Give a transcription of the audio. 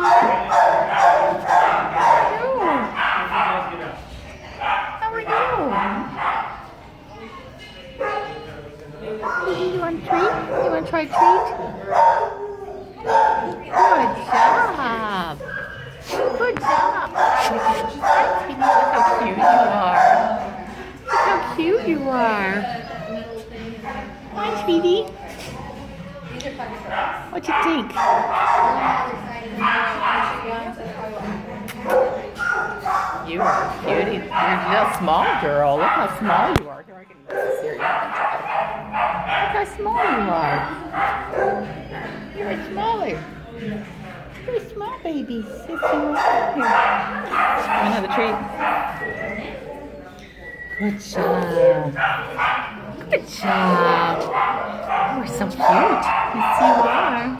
are? How are you? You want a treat? You want to try a treat? Good job. Good job. Hi, Sweetie. Look how cute you are. Look how cute you are. Hi, Sweetie. What you think? You are cute. You're a small girl. Look how small you are. Here, I can see you. Look how small you are. You're smaller. You're a small baby. Yes, you are. Here. Have another treat. Good job. Good job. You're so cute. Yes, you are.